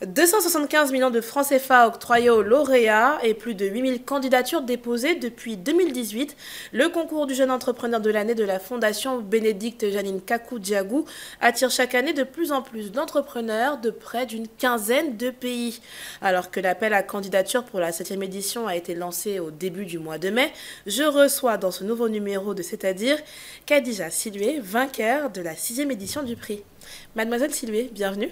275 millions de francs CFA octroyés aux lauréats et plus de 8000 candidatures déposées depuis 2018. Le concours du jeune entrepreneur de l'année de la Fondation Bénédicte Janine Kakou-Diagou attire chaque année de plus en plus d'entrepreneurs de près d'une quinzaine de pays. Alors que l'appel à candidature pour la 7e édition a été lancé au début du mois de mai, je reçois dans ce nouveau numéro de C'est-à-dire Khadija Silué, vainqueur de la 6e édition du prix. Mademoiselle Silué, bienvenue.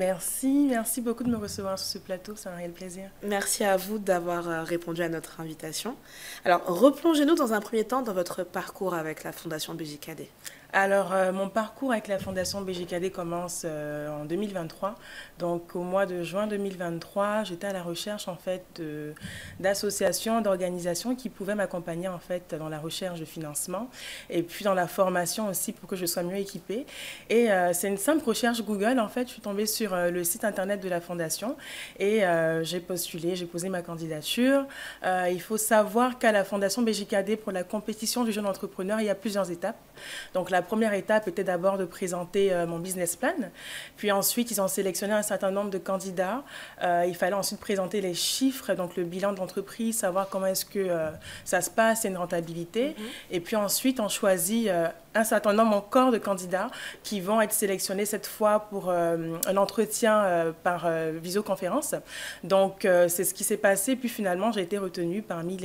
Merci beaucoup de me recevoir sur ce plateau, c'est un réel plaisir. Merci à vous d'avoir répondu à notre invitation. Alors, replongez-nous dans un premier temps dans votre parcours avec la Fondation BJKD. Alors, mon parcours avec la Fondation BJKD commence en 2023. Donc, au mois de juin 2023, j'étais à la recherche, en fait, d'associations, d'organisations qui pouvaient m'accompagner, en fait, dans la recherche de financement et puis dans la formation aussi pour que je sois mieux équipée. Et c'est une simple recherche Google, en fait. Je suis tombée sur le site internet de la Fondation et j'ai postulé, j'ai posé ma candidature. Il faut savoir qu'à la Fondation BJKD, pour la compétition du jeune entrepreneur, il y a plusieurs étapes. Donc, la première étape était d'abord de présenter mon business plan. Puis ensuite, ils ont sélectionné un certain nombre de candidats. Il fallait ensuite présenter les chiffres, donc le bilan de l'entreprise, savoir comment est-ce que ça se passe, c'est une rentabilité. Et puis ensuite, on choisit un certain nombre encore de candidats qui vont être sélectionnés cette fois pour un entretien par visioconférence. Donc, c'est ce qui s'est passé. Puis finalement, j'ai été retenue parmi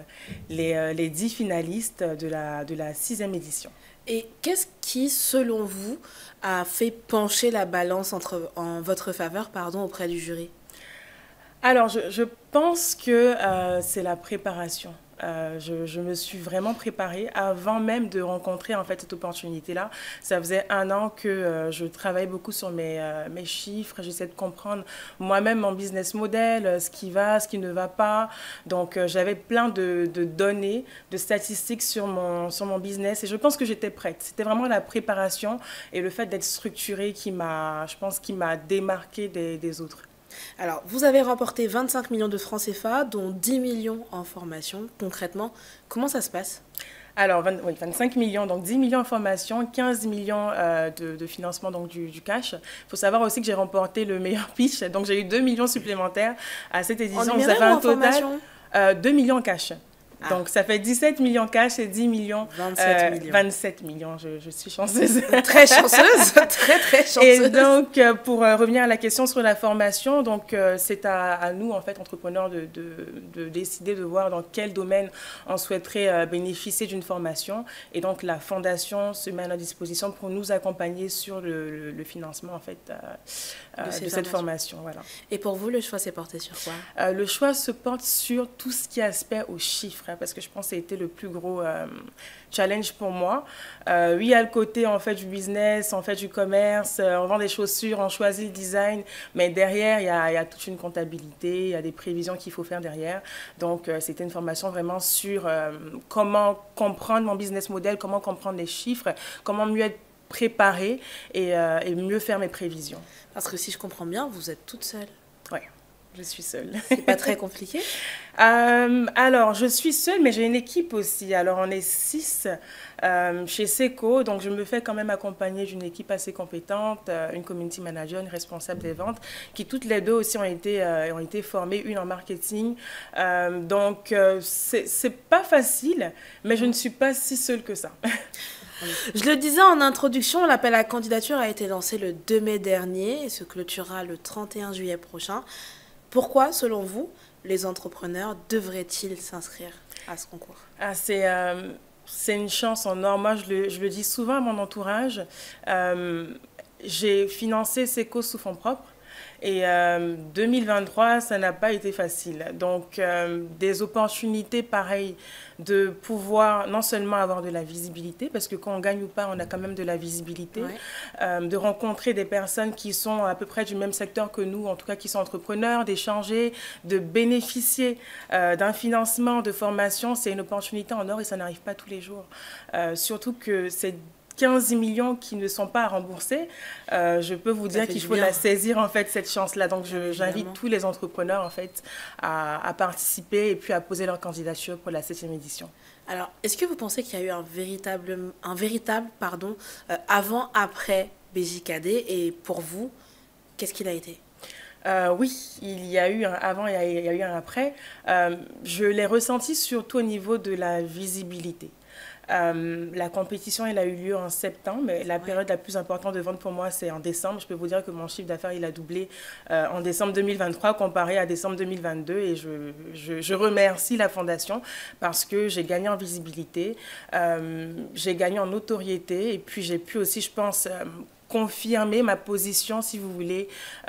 les 10 finalistes de la 6e édition. Et qu'est-ce qui, selon vous, a fait pencher la balance en votre faveur auprès du jury? Alors, je pense que c'est la préparation. Je me suis vraiment préparée avant même de rencontrer en fait cette opportunité-là. Ça faisait 1 an que je travaillais beaucoup sur mes chiffres. J'essaie de comprendre moi-même mon business model, ce qui va, ce qui ne va pas. Donc, j'avais plein de données, de statistiques sur mon business et je pense que j'étais prête. C'était vraiment la préparation et le fait d'être structurée qui m'a démarquée des autres. Alors, vous avez remporté 25 millions de francs CFA, dont 10 millions en formation. Concrètement, comment ça se passe? Alors, 25 millions, donc 10 millions en formation, 15 millions de financement, donc du cash. Il faut savoir aussi que j'ai remporté le meilleur pitch, donc j'ai eu 2 millions supplémentaires à cette édition. En numéraire ou en formation? 2 millions en cash. Donc, ça fait 17 millions cash et 10 millions. 27 millions. 27 millions, je suis chanceuse. Très chanceuse, très chanceuse. Et donc, pour revenir à la question sur la formation, donc c'est à nous, en fait, entrepreneurs, de décider de voir dans quel domaine on souhaiterait bénéficier d'une formation. Et donc, la Fondation se met à notre disposition pour nous accompagner sur le financement, en fait, de cette formation. Voilà. Et pour vous, le choix s'est porté sur quoi? Le choix se porte sur tout ce qui est aspect aux chiffres, parce que je pense que ça a été le plus gros challenge pour moi. Oui, il y a le côté en fait du business, en fait du commerce, on vend des chaussures, on choisit le design, mais derrière, il y a toute une comptabilité, il y a des prévisions qu'il faut faire derrière. Donc, c'était une formation vraiment sur comment comprendre mon business model, comment comprendre les chiffres, comment mieux être préparé et mieux faire mes prévisions. Parce que si je comprends bien, vous êtes toute seule. Oui. Je suis seule. C'est pas très compliqué? Alors, je suis seule, mais j'ai une équipe aussi. Alors, on est 6 chez Seco, donc je me fais quand même accompagner d'une équipe assez compétente, une community manager, une responsable des ventes, qui toutes les deux aussi ont été formées, une en marketing. Donc, c'est pas facile, mais je ne suis pas si seule que ça. Je le disais en introduction, l'appel à candidature a été lancé le 2 mai dernier et se clôturera le 31 juillet prochain. Pourquoi, selon vous, les entrepreneurs devraient-ils s'inscrire à ce concours? C'est une chance en or. Moi, je le dis souvent à mon entourage. J'ai financé Seco sous fonds propres. Et 2023, ça n'a pas été facile. Donc, des opportunités pareilles de pouvoir non seulement avoir de la visibilité, parce que quand on gagne ou pas, on a quand même de la visibilité, de rencontrer des personnes qui sont à peu près du même secteur que nous, en tout cas qui sont entrepreneurs, d'échanger, de bénéficier d'un financement de formation, c'est une opportunité en or et ça n'arrive pas tous les jours. Surtout que c'est 15 millions qui ne sont pas à rembourser, je peux vous dire qu'il faut la saisir, en fait, cette chance-là. Donc, j'invite tous les entrepreneurs, en fait, à participer et puis à poser leur candidature pour la 7e édition. Alors, est-ce que vous pensez qu'il y a eu un véritable avant-après BJKD et pour vous, qu'est-ce qu'il a été? Oui, il y a eu un avant et il y a eu un après. Je l'ai ressenti surtout au niveau de la visibilité. La compétition, elle a eu lieu en septembre, mais la période la plus importante de vente pour moi, c'est en décembre. Je peux vous dire que mon chiffre d'affaires, il a doublé en décembre 2023 comparé à décembre 2022. Et je remercie la Fondation parce que j'ai gagné en visibilité, j'ai gagné en notoriété et puis j'ai pu aussi, je pense, confirmer ma position, si vous voulez,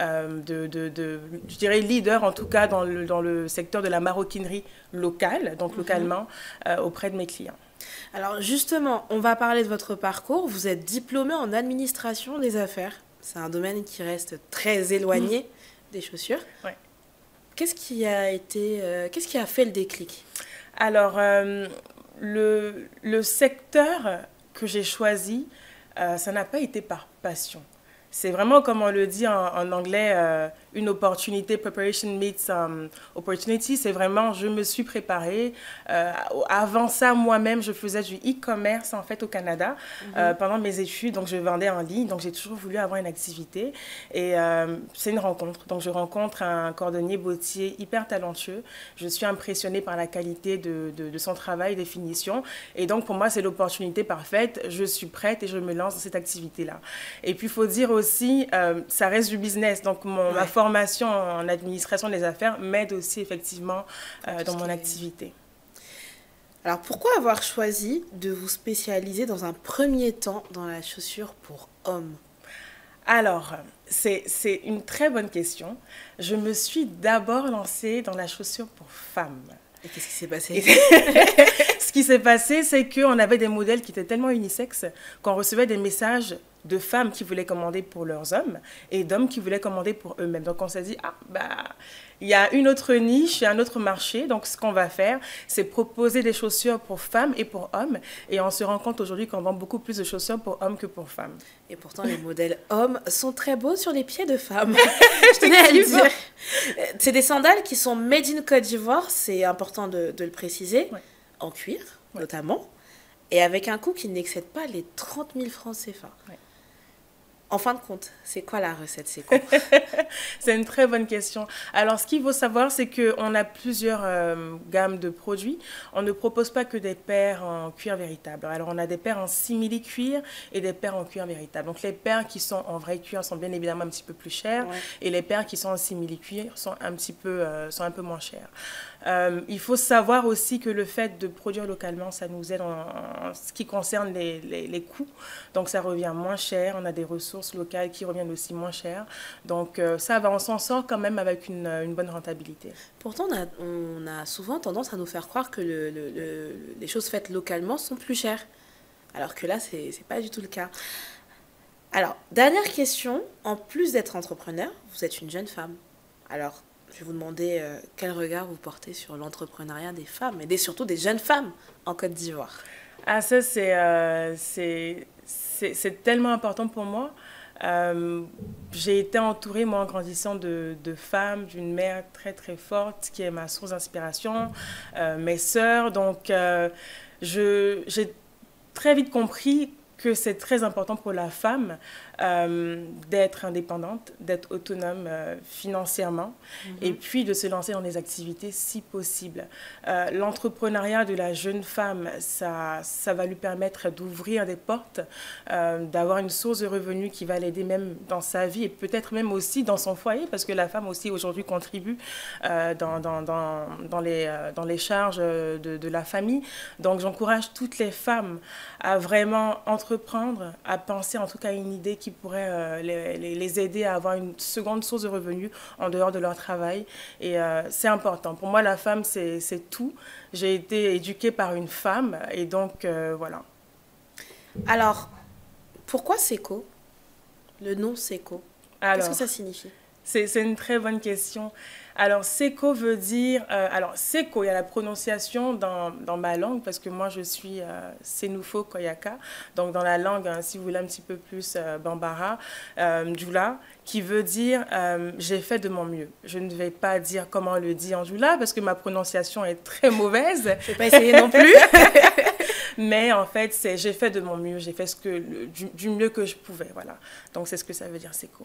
je dirais leader, en tout cas, dans le secteur de la maroquinerie locale, donc localement, auprès de mes clients. Alors justement, on va parler de votre parcours. Vous êtes diplômé en administration des affaires. C'est un domaine qui reste très éloigné des chaussures. Ouais. Qu'est-ce qui a fait le déclic? Alors, le secteur que j'ai choisi, ça n'a pas été par passion. C'est vraiment, comme on le dit en anglais, une opportunité, preparation meets opportunity. C'est vraiment, je me suis préparée. Avant ça, moi-même, je faisais du e-commerce, en fait, au Canada, pendant mes études. Donc, je vendais en ligne. Donc, j'ai toujours voulu avoir une activité. Et c'est une rencontre. Donc, je rencontre un cordonnier bottier hyper talentueux. Je suis impressionnée par la qualité de son travail, des finitions. Et donc, pour moi, c'est l'opportunité parfaite. Je suis prête et je me lance dans cette activité-là. Et puis, il faut dire aussi, ça reste du business. Donc, ma formation en administration des affaires m'aide aussi effectivement dans mon activité. Alors, pourquoi avoir choisi de vous spécialiser dans un premier temps dans la chaussure pour hommes? Alors, c'est une très bonne question. Je me suis d'abord lancée dans la chaussure pour femmes. Et qu'est-ce qui s'est passé? Ce qui s'est passé, c'est qu'on avait des modèles qui étaient tellement unisexes qu'on recevait des messages de femmes qui voulaient commander pour leurs hommes et d'hommes qui voulaient commander pour eux-mêmes. Donc, on s'est dit, il y a une autre niche, un autre marché. Donc, ce qu'on va faire, c'est proposer des chaussures pour femmes et pour hommes. Et on se rend compte aujourd'hui qu'on vend beaucoup plus de chaussures pour hommes que pour femmes. Et pourtant, les modèles hommes sont très beaux sur les pieds de femmes. Je tenais à le dire. C'est des sandales qui sont made in Côte d'Ivoire, c'est important de le préciser, en cuir notamment, et avec un coût qui n'excède pas les 30 000 francs CFA. Ouais. En fin de compte, c'est quoi la recette, c'est quoi? C'est une très bonne question. Alors, ce qu'il faut savoir, c'est qu'on a plusieurs gammes de produits. On ne propose pas que des paires en cuir véritable. Alors, on a des paires en simili-cuir et des paires en cuir véritable. Donc, les paires qui sont en vrai cuir sont bien évidemment un petit peu plus chères et les paires qui sont en simili-cuir sont un peu moins chères. Il faut savoir aussi que le fait de produire localement, ça nous aide en ce qui concerne les coûts. Donc, ça revient moins cher. On a des ressources locales qui reviennent aussi moins cher. Donc, ça va, on s'en sort quand même avec une bonne rentabilité. Pourtant, on a souvent tendance à nous faire croire que les choses faites localement sont plus chères. Alors que là, c'est pas du tout le cas. Alors, dernière question. En plus d'être entrepreneur, vous êtes une jeune femme. Alors, je vais vous demander quel regard vous portez sur l'entrepreneuriat des femmes, et surtout des jeunes femmes en Côte d'Ivoire. Ah, ça, c'est tellement important pour moi. J'ai été entourée, moi, en grandissant de femmes, d'une mère très, très forte, qui est ma source d'inspiration, mes sœurs. Donc, j'ai très vite compris que c'est très important pour la femme d'être indépendante, d'être autonome financièrement et puis de se lancer dans des activités si possible. L'entrepreneuriat de la jeune femme, ça va lui permettre d'ouvrir des portes, d'avoir une source de revenus qui va l'aider même dans sa vie et peut-être même aussi dans son foyer parce que la femme aussi aujourd'hui contribue dans les charges de la famille. Donc j'encourage toutes les femmes à vraiment entreprendre, à penser en tout cas à une idée qui pourrait les aider à avoir une seconde source de revenus en dehors de leur travail. Et c'est important. Pour moi, la femme, c'est tout. J'ai été éduquée par une femme et donc voilà. Alors, pourquoi Seco? Le nom Seco, qu'est-ce que ça signifie? C'est une très bonne question. Alors, Seco veut dire... alors, Seco, il y a la prononciation dans ma langue, parce que moi, je suis Sénoufo Koyaka. Donc, dans la langue, si vous voulez, un petit peu plus Bambara, Djoula, qui veut dire j'ai fait de mon mieux. Je ne vais pas dire comment on le dit en Djoula, parce que ma prononciation est très mauvaise. Je ne vais pas essayer non plus. Mais en fait, j'ai fait de mon mieux. J'ai fait du mieux que je pouvais. Voilà. Donc, c'est ce que ça veut dire, Seco.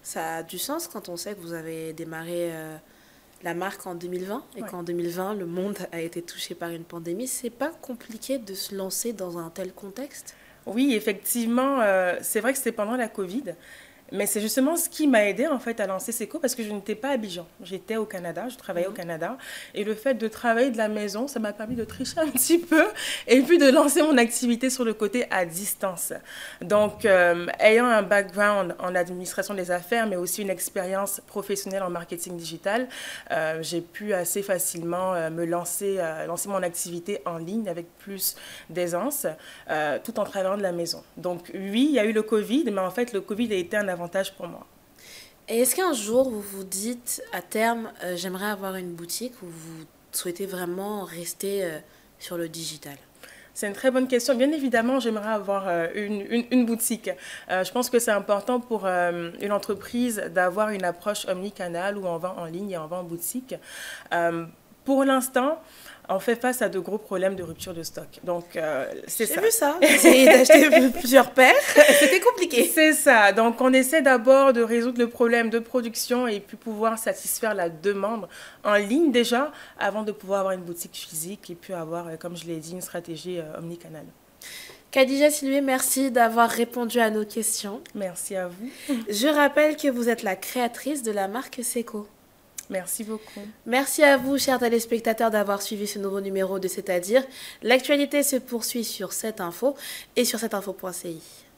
Ça a du sens quand on sait que vous avez démarré la marque en 2020 et qu'en 2020, le monde a été touché par une pandémie. C'est pas compliqué de se lancer dans un tel contexte? Oui, effectivement, c'est vrai que c'était pendant la Covid. Mais c'est justement ce qui m'a aidé en fait à lancer Seco parce que je n'étais pas à Abidjan. J'étais au Canada, je travaillais au Canada. Et le fait de travailler de la maison, ça m'a permis de tricher un petit peu et puis de lancer mon activité sur le côté à distance. Donc, ayant un background en administration des affaires, mais aussi une expérience professionnelle en marketing digital, j'ai pu assez facilement lancer mon activité en ligne avec plus d'aisance, tout en travaillant de la maison. Donc, oui, il y a eu le Covid, mais en fait, le Covid a été un avantage pour moi. Et est-ce qu'un jour vous vous dites à terme, j'aimerais avoir une boutique ou vous souhaitez vraiment rester sur le digital? C'est une très bonne question. Bien évidemment, j'aimerais avoir une boutique. Je pense que c'est important pour une entreprise d'avoir une approche omnicanal où on vend en ligne et on vend en boutique. Pour l'instant, on fait face à de gros problèmes de rupture de stock. Donc, c'est ça. J'ai vu ça. J'ai essayé d'acheter plusieurs paires. C'était compliqué. C'est ça. Donc, on essaie d'abord de résoudre le problème de production et puis pouvoir satisfaire la demande en ligne déjà avant de pouvoir avoir une boutique physique et puis avoir, comme je l'ai dit, une stratégie omnicanal. Khadija Siloué, merci d'avoir répondu à nos questions. Merci à vous. Je rappelle que vous êtes la créatrice de la marque Seco. Merci beaucoup. Merci à vous, chers téléspectateurs, d'avoir suivi ce nouveau numéro de C'est-à-dire. L'actualité se poursuit sur cette info et sur cetteinfo.ci.